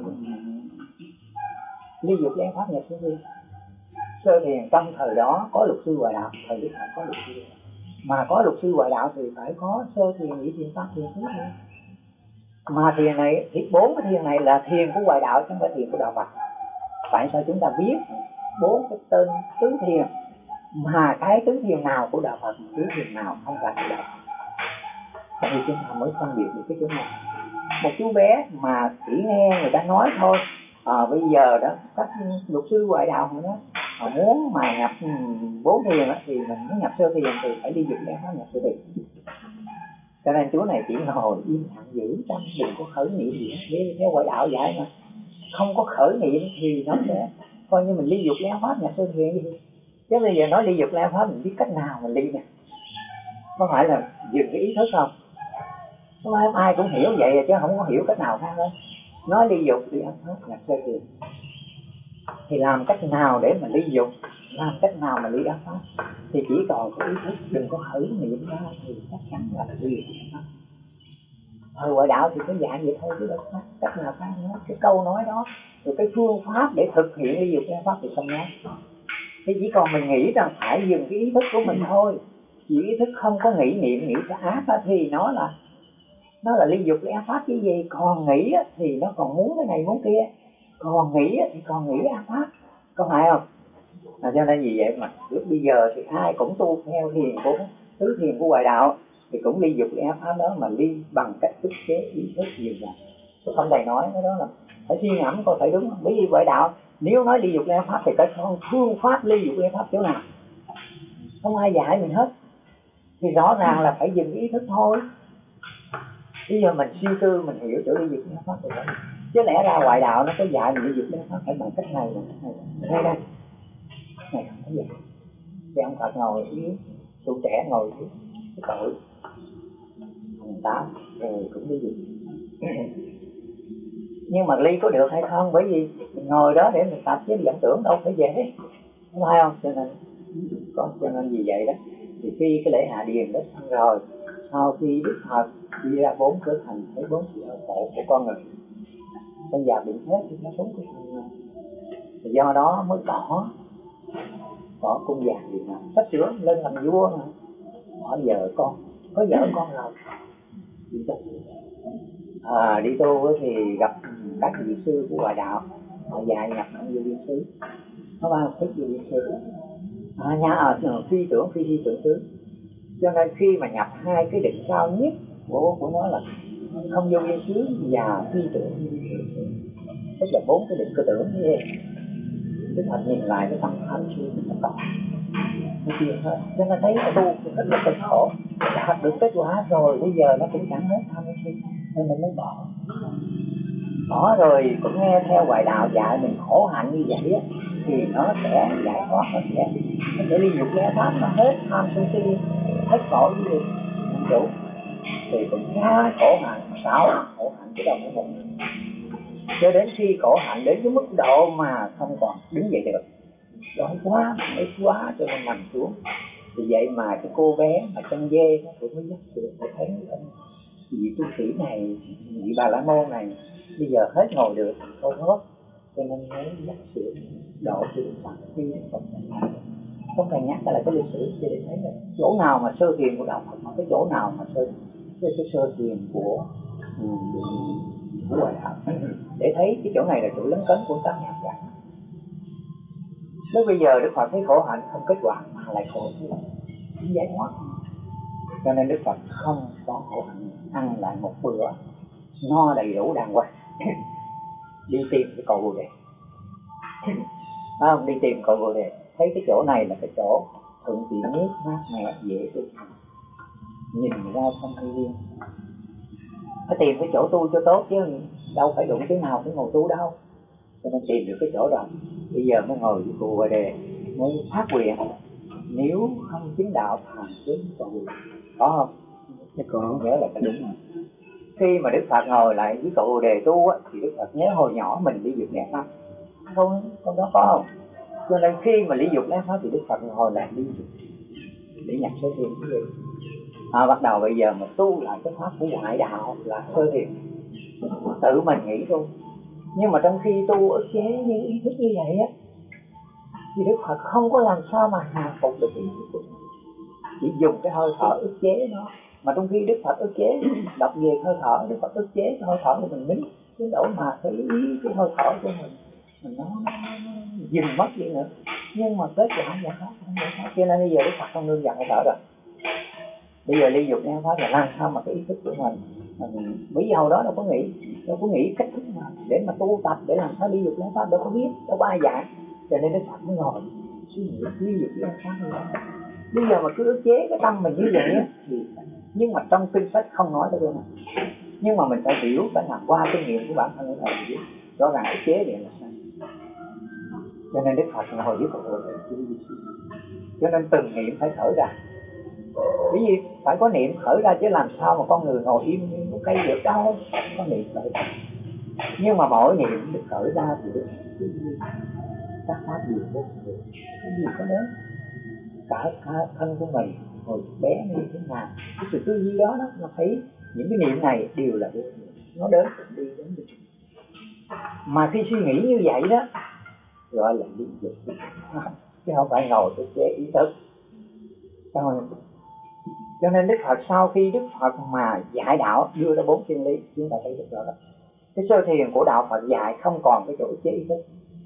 ly dục ăn pháp nhập sơ thiền? Sơ thiền trong thời đó có luật sư Hoài Đạo, thời Đức Phật có luật sư, mà có luật sư Hoài Đạo thì phải có sơ thiền, nhị thiền, tam thiền, tứ thiền. Mà thiền này thì bốn cái thiền này là thiền của Hoài Đạo chứ không phải thiền của đạo Phật. Tại sao chúng ta biết bốn cái tên tứ thiền mà cái tứ thiền nào của đạo Phật, tứ thiền nào không phải của đạo Phật? Thì chúng ta mới phân biệt được cái chỗ này. Một chú bé mà chỉ nghe người ta nói thôi, à, bây giờ đó các luật sư Hoài Đạo họ nói họ muốn mà nhập bốn thiền đó, thì mình muốn nhập sơ thiền thì phải đi dục giải pháp nhập sơ thiền. Cho nên chú này chỉ ngồi im lặng giữ tâm, đừng có khởi niệm gì hết. Theo Hoài Đạo dạy mà không có khởi niệm thì nó sẽ coi như mình ly dục giải pháp nhập sơ thiền gì. Chứ bây giờ nói ly dục giải pháp mình biết cách nào mình ly nè, có phải là dừng cái ý thức không? Không phải ai cũng hiểu vậy chứ không có hiểu cách nào khác đâu. Nói ly dục đi ăn pháp nhập sơ thiền thì làm cách nào để mà ly dục, làm cách nào mà ly ăn pháp, thì chỉ còn có ý thức, đừng có khởi niệm ra thì chắc chắn là ly dục ăn pháp. Thời Hoài Đạo thì có dạy vậy thôi chứ đâu có cách nào khác nữa. Cái câu nói đó rồi cái phương pháp để thực hiện ly dục ăn pháp thì không nói. Thì chỉ còn mình nghĩ rằng phải dừng cái ý thức của mình thôi. Chỉ ý thức không có nghĩ niệm, nghĩ cái ác thì nó là nó là ly dục ăn pháp chứ gì. Còn nghĩ thì nó còn muốn cái này muốn kia, còn nghĩ thì còn nghĩ ăn pháp, có phải không? À, cho nên vì vậy mà lúc bây giờ thì ai cũng tu theo thiền của tứ thiền của Hoài Đạo thì cũng ly dục ăn pháp đó, mà ly bằng cách ức chế ý thức dừng lại. Không thầy nói cái đó là phải suy ngẫm coi phải đúng không? Bởi vì Hoài Đạo nếu nói ly dục ăn pháp thì cái phương pháp ly dục ăn pháp chỗ nào không ai dạy mình hết, thì rõ ràng là phải dừng ý thức thôi. Bây giờ mình suy tư mình hiểu chỗ ly dục ăn pháp rồi đó. Chứ lẽ ra Hoài Đạo nó có dạy mình ly dục ăn pháp phải bằng cách này bằng cách này đây đây này không có dạy. Thì ông Phật ngồi yếu, tụi trẻ ngồi yếu cái tội thằng tám rồi cũng ly dục. Nhưng mà ly có được hay không? Bởi vì mình ngồi đó để mình tập chứ dẫn tưởng đâu phải dễ, không phải không? Cho nên có cho nên vì vậy đó thì khi cái lễ hạ điền đó xong rồi, sau khi Đức Phật đi ra bốn cửa thành thấy bốn sự đau khổ của con người, con già bị hết thì nó sống cái thành, thì do đó mới bỏ bỏ cung vàng Việt Nam, sắp sửa lên làm vua mà bỏ vợ con, có vợ con rồi đi tu. À, đi tu thì gặp các vị sư của Hoài Đạo, họ dạy nhập vô viên xứ, nó ban thích vô viên xứ, à, nhà ở à, phi tưởng phi phi tưởng tướng. Cho nên khi mà nhập hai cái định cao nhất của của nó là không vô viên xứ và phi tưởng phi phi tưởng tướng, tức là bốn cái định cơ tưởng như vậy. Đức Phật nhìn lại cái tầng thanh sư nó tỏ nó chia hết, cho nên thấy tu rất là cực khổ, đạt được kết quả rồi bây giờ nó cũng chẳng hết tham sân, nên mình mới bỏ. Bỏ rồi cũng nghe theo Hoài Đạo dạy mình khổ hạnh như vậy á, thì nó sẽ giải thoát, nó sẽ nó sẽ ly dục giải thoát, nó hết tham sân si, hết khổ như vậy chủ, thì cũng khá khổ hạnh, xảo khổ hạnh chứ đâu có một. Cho đến khi khổ hạnh đến cái mức độ mà không còn đứng dậy được, đói quá, mỏi quá cho nên nằm xuống. Thì vậy mà cái cô bé mà chân dê nó cũng mới dắt được, phải thấy vị tu sĩ này, vị Bà La Môn này bây giờ hết ngồi được, thôi hết, cho nên mới dắt sữa đổ sự Phật khi Phật thành. Không cần nhắc lại cái lịch sử để thấy là chỗ nào mà sơ thiền của đạo Phật, mà cái chỗ nào mà sơ cái, cái sơ thiền của của Hoài Đạo, để thấy cái chỗ này là chỗ lấn cấn của tác nhạc cả. Nếu bây giờ Đức Phật thấy khổ hạnh không kết quả mà lại khổ thì không giải thoát, cho nên Đức Phật không có khổ hạnh, ăn lại một bữa no đầy đủ đàng hoàng, đi tìm cái cầu Bồ Đề. Không, đi tìm cầu Bồ Đề, thấy cái chỗ này là cái chỗ thuận tiện nhất, mát mẻ, dễ tu hành, nhìn ra sông Hy Liên, phải tìm cái chỗ tu cho tốt chứ đâu phải đụng cái nào phải ngồi tu đâu. Cho nên tìm được cái chỗ rồi bây giờ mới ngồi với cụ Bồ Đề mới phát nguyện, nếu không chứng đạo thành chứng tụ, có không? Dạ có. Nhớ là cái đúng rồi. Khi mà Đức Phật ngồi lại với cụ Bồ Đề tu á, thì Đức Phật nhớ hồi nhỏ mình đi dục lẽ pháp, không con đó có không? Cho nên khi mà lý dục lẽ pháp thì Đức Phật ngồi lại đi dục để nhập sơ thiền cái gì. À, bắt đầu bây giờ mà tu lại cái pháp của ngoại đạo là sơ thiền, tự mình nghĩ thôi. Nhưng mà trong khi tu ức chế như ý thức như vậy á, thì Đức Phật không có làm sao mà hạ phục được ý thức của mình, chỉ dùng cái hơi thở ức chế nó. Mà trong khi Đức Phật ức chế, đọc về hơi thở, Đức Phật ức chế cái hơi thở của mình nín, đến độ mà thấy ý cái hơi thở của mình mình nó, nó, nó dừng mất đi nữa. Nhưng mà kết quả không giải thoát, không giải thoát. Cho nên bây giờ Đức Phật không nương dặn hơi thở rồi. Bây giờ ly dục lẽ pháp là làm sao mà cái ý thức của mình, mình bây giờ đó đâu có nghĩ, đâu có nghĩ cách thức mà để mà tu tập để làm sao ly dục lẽ pháp, đâu có biết, đâu có ai dạy. Cho nên Đức Phật mới ngồi suy nghĩ ly dục lẽ pháp như vậy. Bây giờ mà cứ ức chế cái tâm mình như vậy á, thì nhưng mà trong kinh sách không nói tới cái này. Nhưng mà mình phải hiểu, phải làm qua kinh nghiệm của bản thân của thầy biết rõ ràng ức chế vậy là sao. Cho nên Đức Phật ngồi với cuộc đời cho nên từng niệm phải thở ra. Bởi vì phải có niệm khởi ra chứ làm sao mà con người ngồi im như một cây được đâu, có niệm khởi ra. Nhưng mà mỗi niệm được khởi ra thì được cái gì, các pháp gì vô thường, cái gì có lớn, cả, cả thân của mình hồi bé như thế nào, cái sự tư duy đó, đó nó thấy những cái niệm này đều là vô thường, nó đến đi đến đi. Mà khi suy nghĩ như vậy đó gọi là ly dục, chứ không phải ngồi để chế ý thức. Rồi cho nên Đức Phật sau khi Đức Phật mà dạy đạo đưa ra bốn chân lý, chúng ta thấy được rõ đó. Cái sơ thiền của đạo Phật dạy không còn cái chỗ chế ý thức.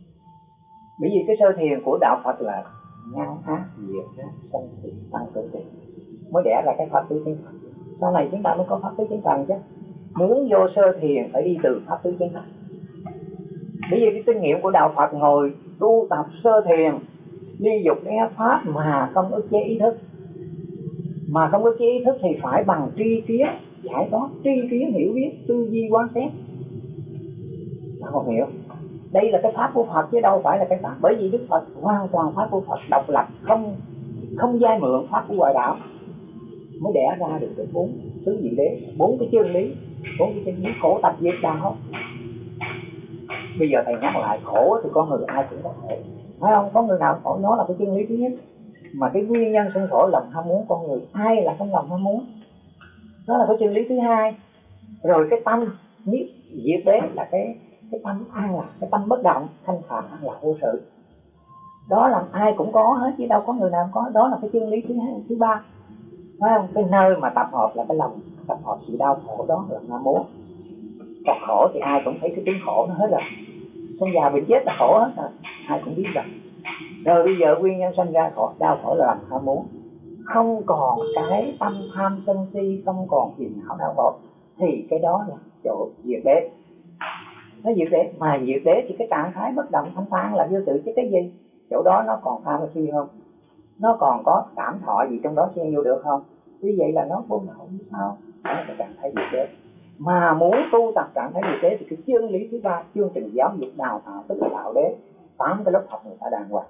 Bởi vì cái sơ thiền của đạo Phật là ngăn ác diệt ác sanh tử tăng tử tịnh, mới đẻ ra cái pháp tứ chánh thần. Sau này chúng ta mới có pháp tứ chánh thần chứ. Muốn vô sơ thiền phải đi từ pháp tứ chánh thần. Bởi vì cái kinh nghiệm của đạo Phật ngồi tu tập sơ thiền ly dục lẽ pháp mà không ức chế ý thức. Mà không có ý thức thì phải bằng tri kiến giải thoát, tri kiến hiểu biết, tư duy quan sát. Bạn không hiểu, đây là cái pháp của Phật chứ đâu phải là cái pháp. Bởi vì Đức Phật hoàn toàn pháp của Phật độc lập, không không vay mượn pháp của ngoại đạo, mới đẻ ra được cái bốn tứ diệu đế, bốn cái chân lý, bốn cái chân lý khổ tập diệt đạo. Bây giờ thầy nhắc lại, khổ thì con người ai cũng có khổ, phải không? Có người nào khổ, nó là cái chân lý thứ nhất. Mà cái nguyên nhân sân khổ lòng ham muốn con người, ai là không lòng ham muốn, đó là cái chân lý thứ hai. Rồi cái tâm nhất diệt đế là cái cái tâm an lạc, cái tâm bất động, thanh thản an lạc vô sự, đó là ai cũng có hết chứ đâu có người nào có. Đó là cái chân lý thứ hai, thứ ba, phải không? Cái nơi mà tập hợp là cái lòng tập hợp sự đau khổ, đó là ham muốn. Còn khổ thì ai cũng thấy cái tiếng khổ nó hết rồi, sinh già bệnh chết là khổ hết rồi, ai cũng biết rồi. Rồi bây giờ nguyên nhân sinh ra khổ đau khổ là lòng ham muốn, không còn cái tâm tham sân si, không còn phiền não đau khổ, thì cái đó là chỗ diệt đế. Nó diệt đế, mà diệt đế thì cái trạng thái bất động thanh thản là vô tự chứ cái gì. Chỗ đó nó còn tham si không, nó còn có cảm thọ gì trong đó xen vô được không? Như vậy là nó vô động như sao? Đó là cái trạng thái diệt đế. Mà muốn tu tập trạng thái diệt đế thì cái chân lý thứ ba, chương trình giáo dục đào tạo tức là đạo đế, tám cái lớp học người ta đàng hoàng.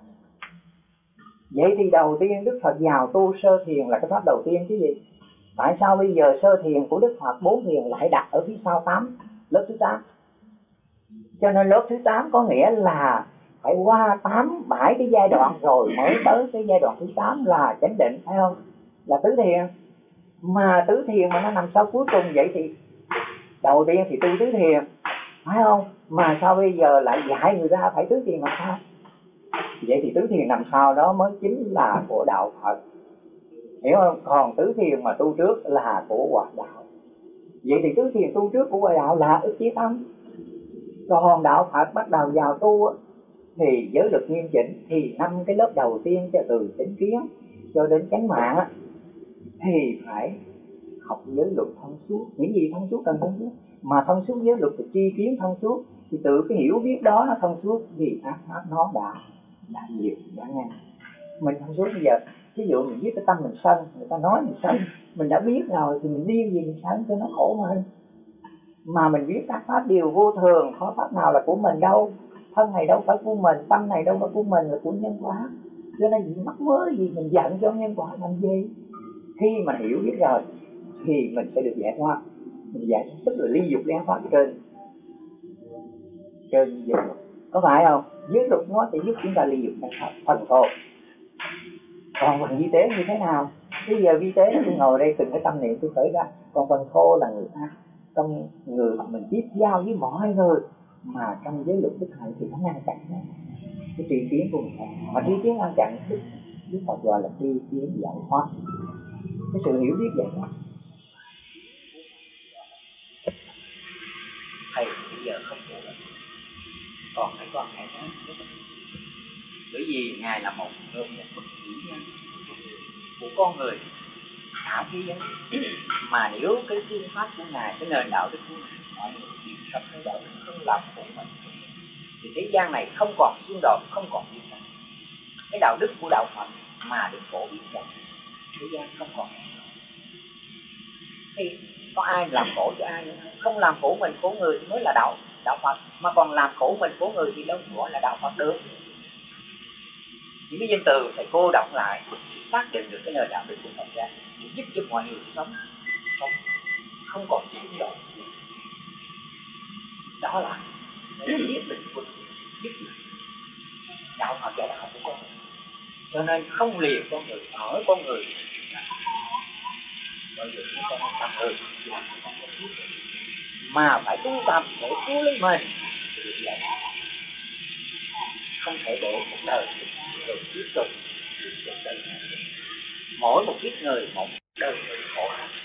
Vậy thì đầu tiên Đức Phật vào tu sơ thiền là cái pháp đầu tiên chứ gì. Tại sao bây giờ sơ thiền của Đức Phật bốn thiền lại đặt ở phía sau tám, lớp thứ tám? Cho nên lớp thứ tám có nghĩa là phải qua tám, bảy cái giai đoạn rồi mới tới cái giai đoạn thứ tám là chánh định, phải không? Là tứ thiền. Mà tứ thiền mà nó nằm sau cuối cùng, vậy thì đầu tiên thì tu tứ thiền, phải không? Mà sao bây giờ lại dạy người ta phải tứ thiền làm sao? Vậy thì tứ thiền nằm sau đó mới chính là của đạo Phật, hiểu không? Còn tứ thiền mà tu trước là của ngoại đạo. Vậy thì tứ thiền tu trước của ngoại đạo là ức chế tâm. Còn đạo Phật bắt đầu vào tu thì giới luật nghiêm chỉnh, thì năm cái lớp đầu tiên cho từ chánh kiến cho đến chánh mạng thì phải học giới luật thông suốt. Những gì thông suốt cần thông suốt, mà thông suốt giới luật thì tri kiến thông suốt, thì tự cái hiểu biết đó nó thông suốt thì ác pháp nó đã đã nhiều, đã ngang. Mình thông suốt bây giờ, ví dụ mình biết cái tâm mình sân, người ta nói mình sân, mình đã biết rồi thì mình điên gì mình sân cho nó khổ mà. Mà mình biết các pháp đều vô thường, có pháp nào là của mình đâu. Thân này đâu phải của mình, tâm này đâu phải của mình, là của nhân quả. Cho nên gì mắc mớ gì mình giận cho nhân quả làm gì. Khi mà hiểu biết rồi thì mình sẽ được giải thoát. Mình giải thoát tức là ly dục giải thoát trên trên giới luật, có phải không? Giới luật nó sẽ giúp chúng ta ly dục giải thoát phần thôi. Còn phần vi tế như thế nào? Bây giờ vi tế tôi ngồi đây từng cái tâm niệm tôi khởi ra. Còn phần thô là người ta, trong người mà mình tiếp giao với mọi người, mà trong giới luật đức hạnh thì nó ngăn chặn đó. Cái tri kiến của mình, mà tri kiến ngăn chặn Đức Đức Phật gọi là tri kiến giải thoát, cái sự hiểu biết giải thoát. Thầy bây giờ không phụ lắm, còn phải quan hệ đó, bởi vì ngài là một người một bậc chỉ nhân của con người cả thế giới. Mà nếu cái phương pháp của ngài, cái nền đạo đức của ngài, mọi người chỉ tập cái đạo đức không làm của mình, thì thế gian này không còn xung đột, không còn gì cả. Cái đạo đức của đạo Phật mà được phổ biến ra, thế gian không còn. Thì có ai làm khổ cho ai nữa? Không làm khổ mình khổ người thì mới là đạo đạo Phật, mà còn làm khổ mình khổ người thì đâu gọi là đạo Phật được. Những cái danh từ phải cô đọng lại, xác định được cái nền đạo đức của Phật ra, giúp cho mọi người sống không không còn xung đột. Đó là quyết định của nhất là đạo Phật là đạo của con người. Cho nên không liền con người, ở con người mọi người không con làm người mà phải tu tập để cứu lấy mình. Không thể để một đời rồi tiếp tục mỗi một kiếp người một đời người khổ.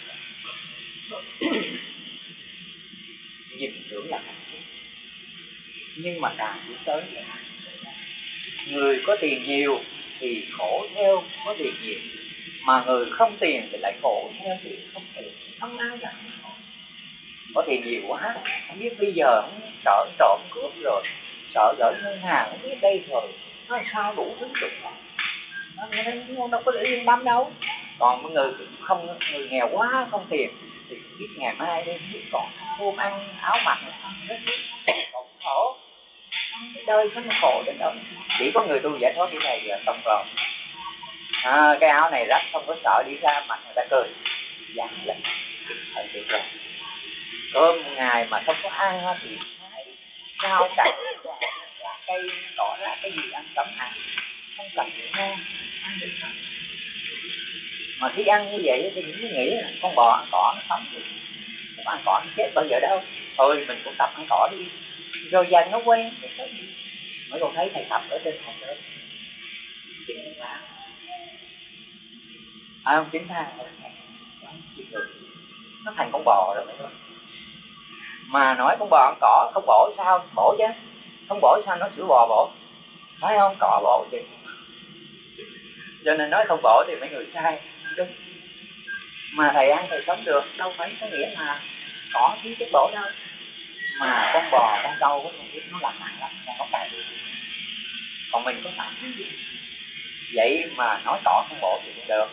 Nhìn tưởng là hạnh phúc, nhưng mà càng đi tới người có tiền nhiều thì khổ theo có tiền nhiều, mà người không tiền thì lại khổ theo tiền không tiền. Không ai là có tiền nhiều quá, không biết bây giờ không sợ trộm cướp rồi, sợ gửi ngân hàng không biết đây rồi nó sao đủ thứ chuyện này, nó đâu có để yên tâm đâu. Còn mọi người không, người nghèo quá không tiền thì biết ngày mai đây biết còn cơm ăn áo mặc rất còn khổ, cái đời nó khổ đến đâu. Chỉ có người tu giải thoát cái này giờ xong rồi, à, cái áo này rách không có sợ đi ra mặt người ta cười dặn lên thời tiết rồi. Cơm ngày mà không có ăn thì rau cải cây tỏ ra cái gì ăn cấm ăn, không cần gì ngon ăn được không. Mà khi ăn như vậy thì những cái nghĩ là con bò ăn cỏ nó sống được, không ăn cỏ nó chết bao giờ đâu. Thôi mình cũng tập ăn cỏ đi, rồi dần nó quen. Mới còn thấy thầy tập ở trên phòng đó chín tháng, à không chín tháng nó thành con bò rồi mấy. Mà nói con bò ăn cỏ không bổ sao? Bổ chứ, không bổ sao nó sữa bò bổ, phải không? Cỏ bổ chứ. Cho nên nói không bổ thì mấy người sai đúng. Mà thầy ăn thầy sống được, đâu phải có nghĩa là cỏ thiếu chất bổ đâu. Mà con bò, con trâu có không biết nó làm nặng lắm, con có tài được. Còn mình có tài gì? Vậy mà nói cỏ không bổ thì không được.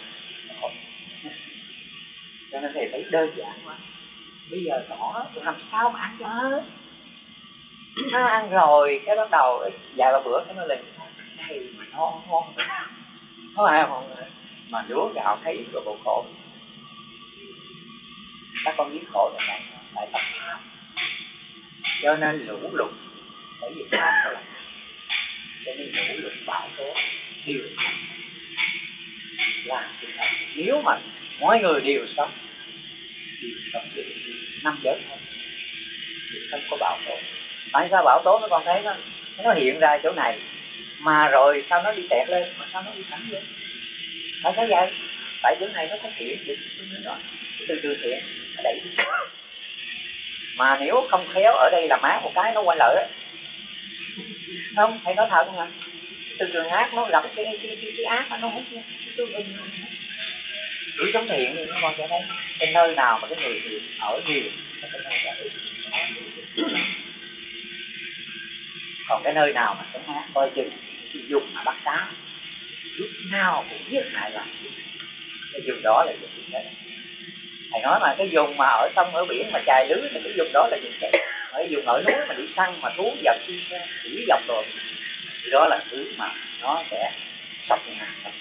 Cho nên thầy thấy đơn giản quá. Bây giờ cỏ làm sao mà ăn cho hết. Nó ăn rồi cái bắt đầu vài ba bữa cái nó lên này mà ngon ngon có ai không? Mà lúa gạo thấy rồi bộ khổ. Các con biết khổ là tại tại tập tham. Cho nên lũ lụt bởi vì tham rồi. Cho nên lũ lụt bão tố đều là nếu mà mọi người đều sống đều sống được năm giới thôi thì không có bão tố. Tại sao bão tố nó còn thấy nó nó hiện ra chỗ này mà rồi sao nó đi tẹt lên mà sao nó đi thẳng lên? Tại sao vậy? Tại chỗ này nó có thiện được rồi từ từ thiện nó đẩy đi. Mà nếu không khéo ở đây là mát một cái nó quay lại đó. Không, thầy nói thật mà. Từ trường ác nó gặp cái cái cái, cái, cái ác nó hút nha. Cứ sống thiện thì nó còn cho đây. Cái nơi nào mà cái người thiện ở nhiều còn cái nơi nào mà sống ác coi chừng dùng mà bắt cá lúc nào cũng giết hại là cái dùng đó là dùng thế. Thầy nói mà cái vùng mà ở sông ở biển mà chài lưới thì cái vùng đó là vùng kẹt. Ở cái vùng ở núi mà đi săn mà thú vật chỉ dọc rồi thì đó là thứ mà nó sẽ sọc nhà sọc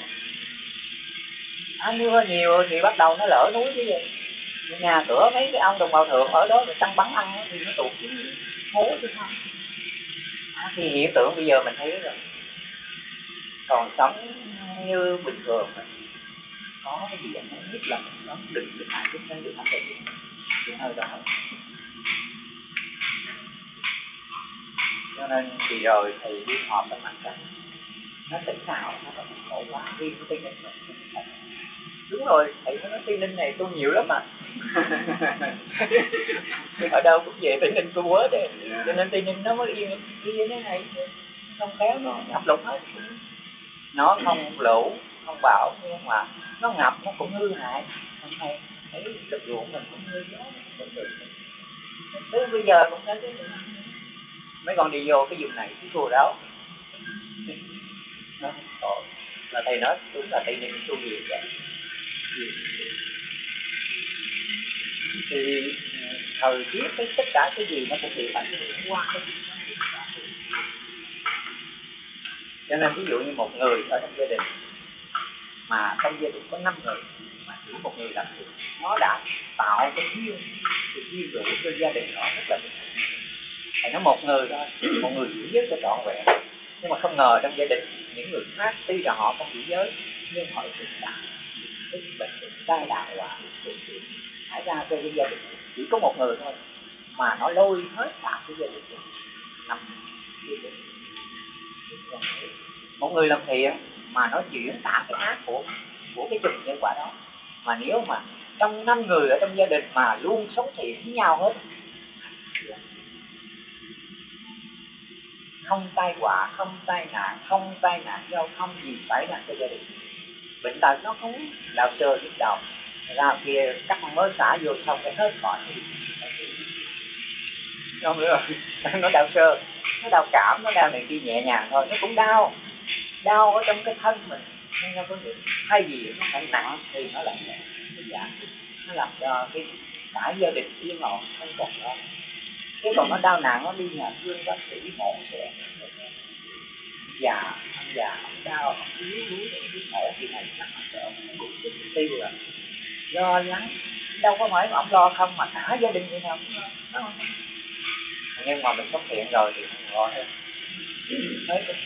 à, mưa nhiều thì bắt đầu nó lở núi chứ gì. Nhà cửa mấy cái ông đồng bào thượng ở đó rồi săn bắn ăn thì nó tụt xuống hố chứ không. À, thì hiện tượng bây giờ mình thấy rồi. Còn sống như bình thường mà có cái gì nó nhất là nó đừng được hại chút nó được hại được thì hơi đó. Cho nên thì rồi thầy đi họp trong mặt trận nó tỉnh nào nó còn khổ quá riêng của Tây Ninh rồi. Đúng rồi, thầy nói Tây Ninh này tu nhiều lắm mà. Ở đâu cũng về Tây Ninh tu quá đấy. Cho nên Tây Ninh nó mới yên như thế này. Không khéo nó ngập lụt hết. Nó không lũ, không bão, nhưng mà nó ngập nó cũng hư hại. Không hay, thấy lực ruộng mình cũng hư gió. Tới bây giờ cũng thấy cái mấy con đi vô cái vùng này cái chùa đó. Nó tội. Là thầy nói đúng là Tây Ninh tu nhiều vậy. Thì thời tiết cái tất cả cái gì nó cũng bị ảnh hưởng qua cái cho nên ví dụ như một người ở trong gia đình mà trong gia đình có năm người mà chỉ một người làm được nó đã tạo cái duyên cái duyên đủ cho gia đình nó rất là bình thường. Phải nói một người thôi, một người giữ giới cho trọn vẹn, nhưng mà không ngờ trong gia đình những người khác tuy là họ không giữ giới nhưng họ cũng đã cái bệnh tai đạo quả xảy ra cho cái gia đình chỉ có một người thôi mà nó lôi hết cả cái gia đình nằm một người làm thiện mà nó chuyển cả cái ác của của cái chùm nhân quả đó. Mà nếu mà trong năm người ở trong gia đình mà luôn sống thiện với nhau hết, không tai họa, không tai nạn, không tai nạn giao thông gì xảy ra cho gia đình. Bệnh tật nó không đau sơ nhức đầu, ra kia cắt mới xả vô xong cái hết khỏi. Không nữa rồi, nó đau sơ, nó đau cảm, nó đau này kia nhẹ nhàng thôi, nó cũng đau, đau ở trong cái thân mình. Nên nó có những hay gì nó phải nặng thì nó lại nhẹ, nó làm cho cái cả gia đình yên ổn, không còn lo. Thế còn nó đau nặng nó đi nhà thương bác sĩ mổ xẻ, già, ông già, ông đau, ông yếu đuối, ông biết mổ thì này chắc là sợ, ông đủ sức tiêu rồi. Lo lắng, đâu có phải ông lo không mà cả gia đình như nào cũng lo, đúng không? Nhưng mà mình xuất hiện rồi thì không lo hơn. Thấy không?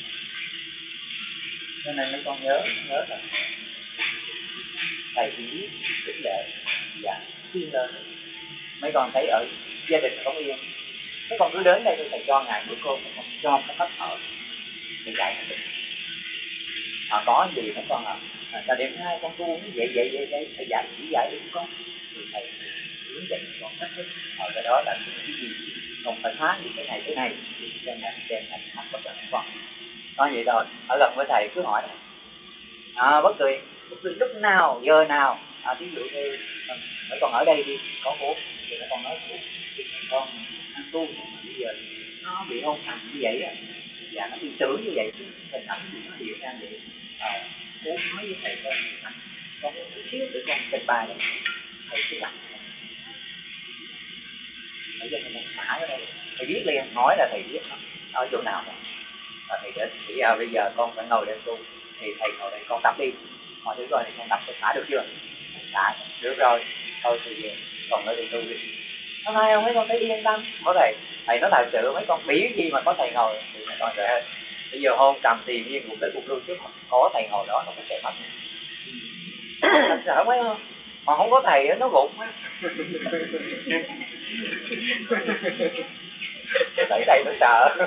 Cho nên mấy con nhớ, nhớ là thầy chỉ biết khích lệ và khuyên lên. Mấy con thấy ở gia đình không yên, mấy con cứ đến đây thì thầy cho ngày bữa cơm, không cho cái hết thở thì dạy nó được. Họ có gì mấy con à, ta đêm hai con tu vậy vậy vậy vậy thầy dạy chỉ dạy được con thì thầy hướng dẫn con cách thức ở cái đó là cái gì không phải phá gì cái này cái này thì cho nên đem thành thành bất cứ con nói vậy thôi. Ở gần với thầy cứ hỏi à, bất kỳ bất kỳ lúc nào giờ nào à, ví dụ như mấy con ở đây đi có bố thì mấy con nói bố con ăn tu mà bây giờ nó bị hôn hành như vậy á và nó bị tưởng như vậy chứ hình ảnh gì nó hiện ra vậy à, bố nói với thầy con con một xíu để con trình bày này thầy cứ đặt bây giờ mình xả ở đây thầy biết liền nói là thầy biết ở chỗ nào và thầy đến thì à, bây giờ con phải ngồi đây tu thì thầy ngồi đây con tập đi hỏi thử coi thì con tập có xả được chưa xả được rồi thôi thì về còn ở đây tu đi hôm nay không mấy con thấy yên tâm có thầy thầy nói thật sự mấy con biết gì mà có thầy ngồi thì mấy con sẽ bây giờ hôn trầm tìm yên cuộc đời cuộc lưu trước có thầy ngồi đó nó cũng sẽ mất thật sợ mấy không mà không có thầy nó gục á thấy thầy nó sợ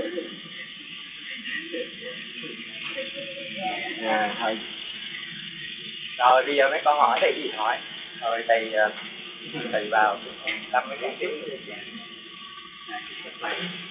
à, thôi rồi bây giờ mấy con hỏi thầy gì hỏi rồi thầy thầy vào năm cái tiếp